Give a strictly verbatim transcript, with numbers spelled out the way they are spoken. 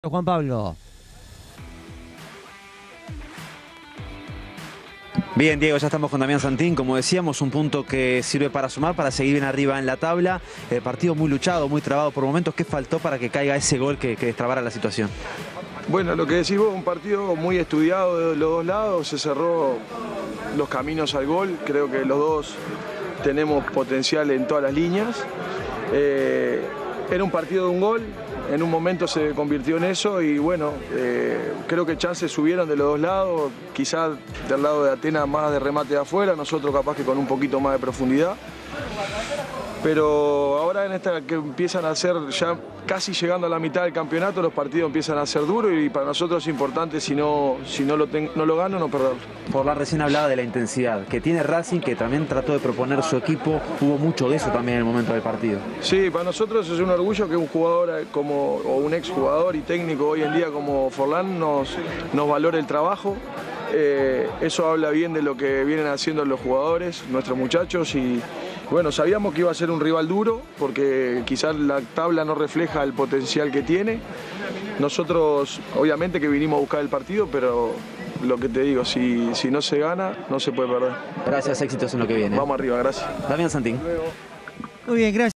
Juan Pablo. Bien, Diego, ya estamos con Damián Santín. Como decíamos, un punto que sirve para sumar, para seguir bien arriba en la tabla. El partido muy luchado, muy trabado por momentos. ¿Qué faltó para que caiga ese gol que, que destrabara la situación? Bueno, lo que decís vos, un partido muy estudiado de los dos lados. Se cerró los caminos al gol. Creo que los dos tenemos potencial en todas las líneas. Eh, era un partido de un gol. En un momento se convirtió en eso y bueno, eh, creo que chances subieron de los dos lados, quizás del lado de Atenas más de remate de afuera, nosotros capaz que con un poquito más de profundidad. Pero ahora en esta que empiezan a ser ya casi llegando a la mitad del campeonato, los partidos empiezan a ser duros y para nosotros es importante si no, si no, lo, ten, no lo gano, no perderlo. Forlán recién hablaba de la intensidad que tiene Racing, que también trató de proponer su equipo, hubo mucho de eso también en el momento del partido. Sí, para nosotros es un orgullo que un jugador como, o un exjugador y técnico hoy en día como Forlán nos, nos valore el trabajo. Eh, eso habla bien de lo que vienen haciendo los jugadores, nuestros muchachos y bueno, sabíamos que iba a ser un rival duro porque quizás la tabla no refleja el potencial que tiene. Nosotros obviamente que vinimos a buscar el partido, pero lo que te digo, si, si no se gana, no se puede perder. Gracias, éxitos en lo que viene. Vamos arriba, gracias. Damián Santín. Muy bien, gracias.